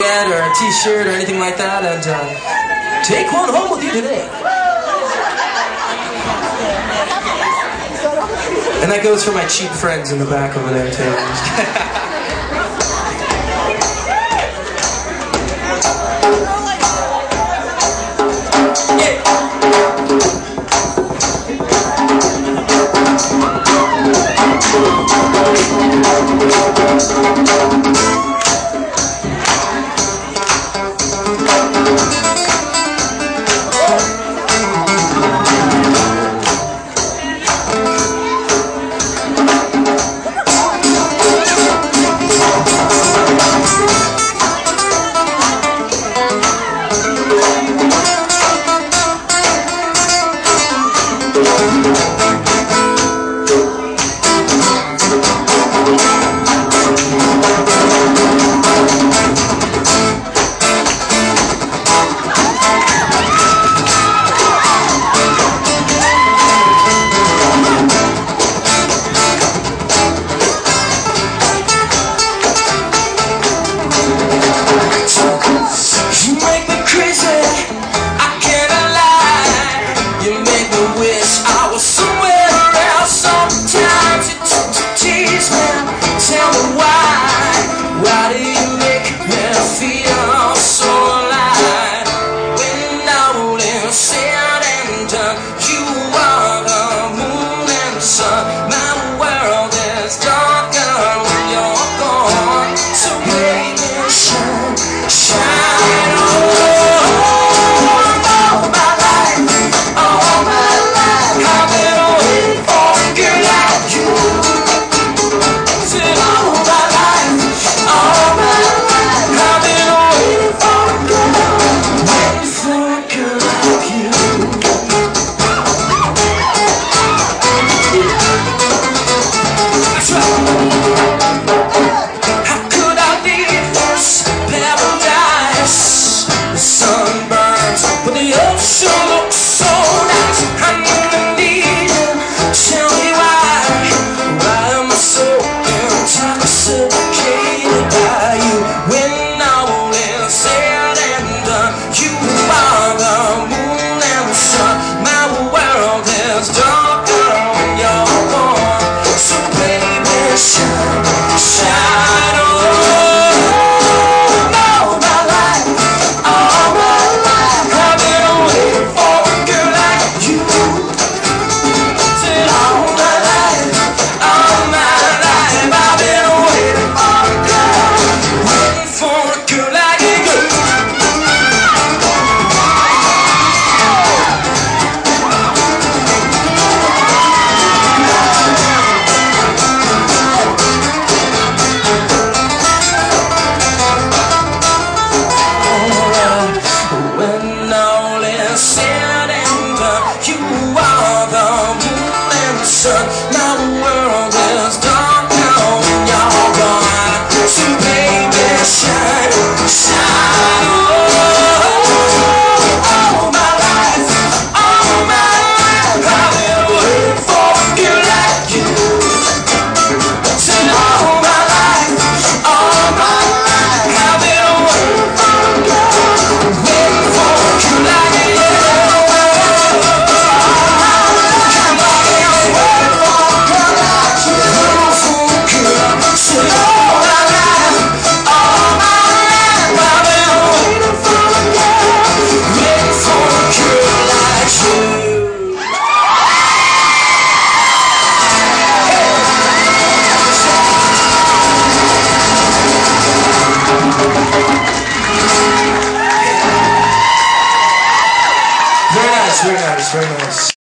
or a t-shirt or anything like that, and take one home with you today. And that goes for my cheap friends in the back over there too. Now the world is dark now and you're gone. So baby, shine, shine, all my life, I've been waiting for a girl like you. Said all my life, I've been waiting for a girl, waiting for a girl like you. Very nice, very nice.